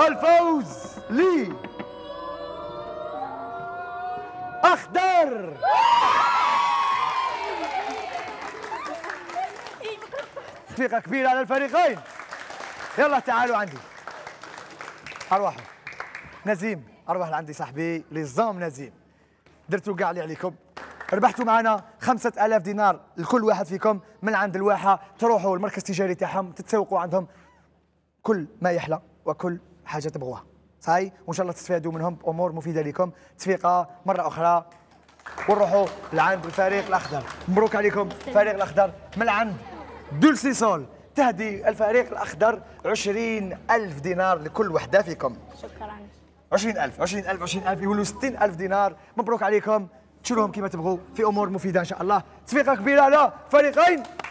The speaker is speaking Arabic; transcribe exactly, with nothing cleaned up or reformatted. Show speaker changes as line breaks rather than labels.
الفوز لي أخضر. ثقة كبيرة على الفريقين. يلا تعالوا عندي. أرواحوا. نزيم، أروح لعندي صاحبي نظام نزيم. درتوا كاع اللي عليكم. ربحتوا معنا خمسة آلاف دينار لكل واحد فيكم من عند الواحة، تروحوا المركز التجاري تاعهم تتسوقوا عندهم كل ما يحلى وكل حاجة تبغوها. صحيح؟ وإن شاء الله تستفادوا منهم بأمور مفيدة لكم. تصفيقة مرة أخرى ونروحوا لعند الفريق الأخضر. مبروك عليكم الفريق الأخضر. من عند دولسي سول تهدي الفريق الأخضر عشرين ألف دينار لكل وحدة فيكم.
شكرا.
عشرين ألف عشرين ألف عشرين ألف يولوا ستين ألف دينار. مبروك عليكم، تشيلوهم كما تبغوا في أمور مفيدة إن شاء الله. تصفيقة كبيرة على فريقين.